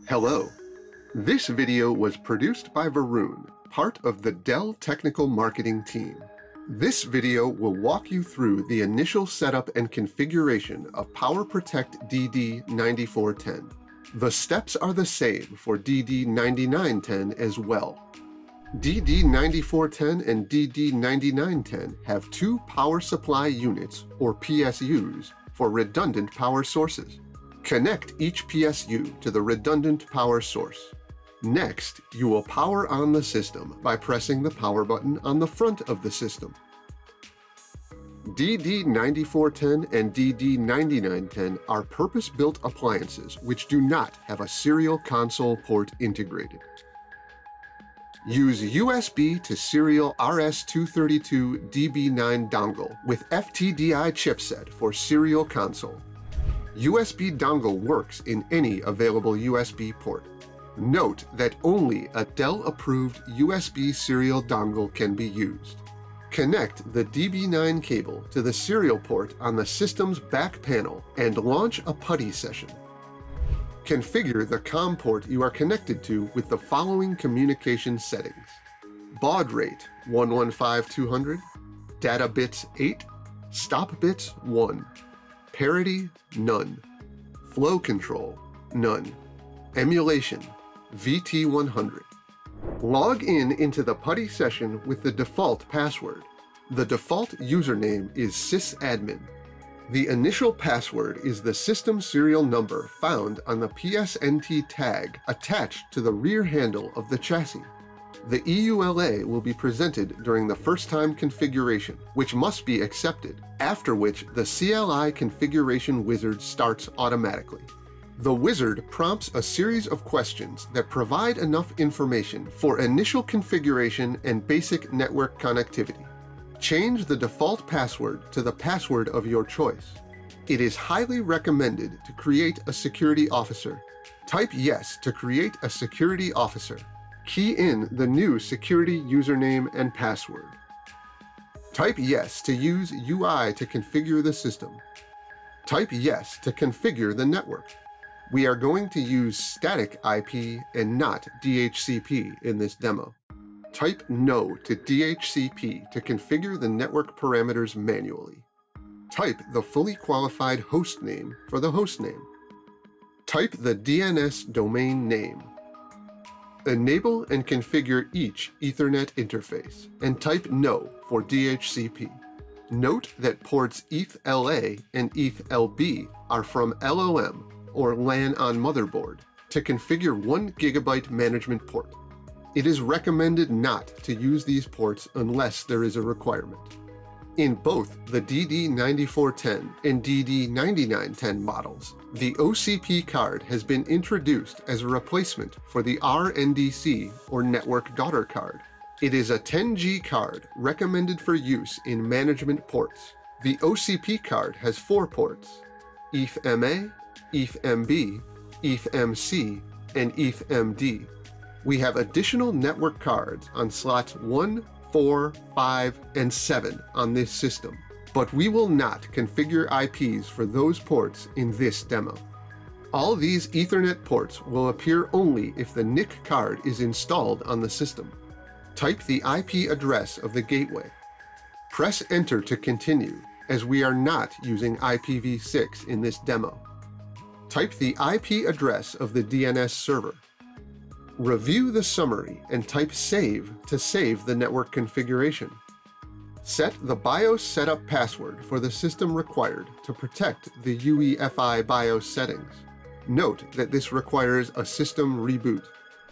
Hello. This video was produced by Varun, part of the Dell Technical Marketing team. This video will walk you through the initial setup and configuration of PowerProtect DD9410. The steps are the same for DD9910 as well. DD9410 and DD9910 have two power supply units, or PSUs, for redundant power sources. Connect each PSU to the redundant power source. Next, you will power on the system by pressing the power button on the front of the system. DD9410 and DD9910 are purpose-built appliances which do not have a serial console port integrated. Use USB to serial RS-232 DB9 dongle with FTDI chipset for serial console. USB dongle works in any available USB port. Note that only a Dell-approved USB serial dongle can be used. Connect the DB9 cable to the serial port on the system's back panel and launch a PuTTY session. Configure the COM port you are connected to with the following communication settings: baud rate 115200, data bits 8, stop bits 1, parity none, flow control none, emulation VT100. Log into the PuTTY session with the default password. The default username is sysadmin. The initial password is the system serial number found on the PSNT tag attached to the rear handle of the chassis. The EULA will be presented during the first-time configuration, which must be accepted, after which the CLI configuration wizard starts automatically. The wizard prompts a series of questions that provide enough information for initial configuration and basic network connectivity. Change the default password to the password of your choice. It is highly recommended to create a security officer. Type yes to create a security officer. Key in the new security username and password. Type yes to use UI to configure the system. Type yes to configure the network. We are going to use static IP and not DHCP in this demo. Type no to DHCP to configure the network parameters manually. Type the fully qualified host name for the host name. Type the DNS domain name. Enable and configure each Ethernet interface, and type no for DHCP. Note that ports ETH-LA and ETH-LB are from LOM, or LAN on motherboard, to configure 1 GB management port. It is recommended not to use these ports unless there is a requirement. In both the DD9410 and DD9910 models, the OCP card has been introduced as a replacement for the RNDC, or Network Daughter card. It is a 10G card recommended for use in management ports. The OCP card has 4 ports: ETH-MA, ETH-MB, ETH-MC, and ETH-MD. We have additional network cards on slots 1, 4, 5, and 7 on this system, but we will not configure IPs for those ports in this demo. All these Ethernet ports will appear only if the NIC card is installed on the system. Type the IP address of the gateway. Press Enter to continue, as we are not using IPv6 in this demo. Type the IP address of the DNS server. Review the summary and type Save to save the network configuration. Set the BIOS setup password for the system required to protect the UEFI BIOS settings. Note that this requires a system reboot.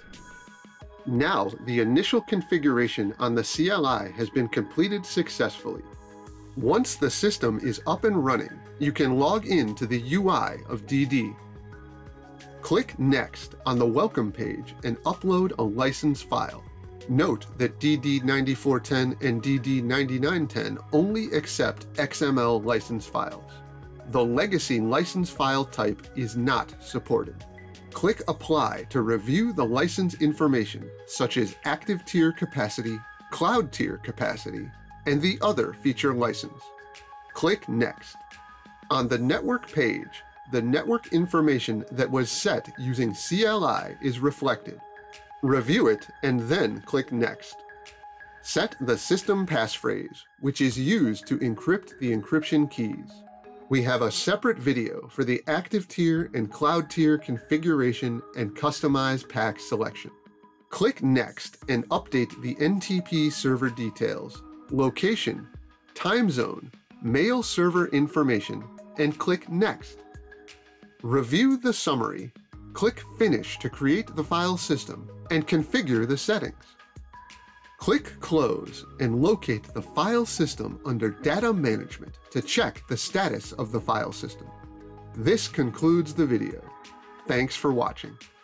Now the initial configuration on the CLI has been completed successfully. Once the system is up and running, you can log in to the UI of DD. Click Next on the Welcome page and upload a license file. Note that DD9410 and DD9910 only accept XML license files. The legacy license file type is not supported. Click Apply to review the license information, such as active tier capacity, cloud tier capacity, and the other feature license. Click Next. On the network page, the network information that was set using CLI is reflected. Review it and then click Next. Set the system passphrase, which is used to encrypt the encryption keys. We have a separate video for the active tier and cloud tier configuration and customize pack selection. Click Next and update the NTP server details, location, time zone, mail server information, and click Next. Review the summary, click Finish to create the file system, and configure the settings. Click Close and locate the file system under Data Management to check the status of the file system. This concludes the video. Thanks for watching.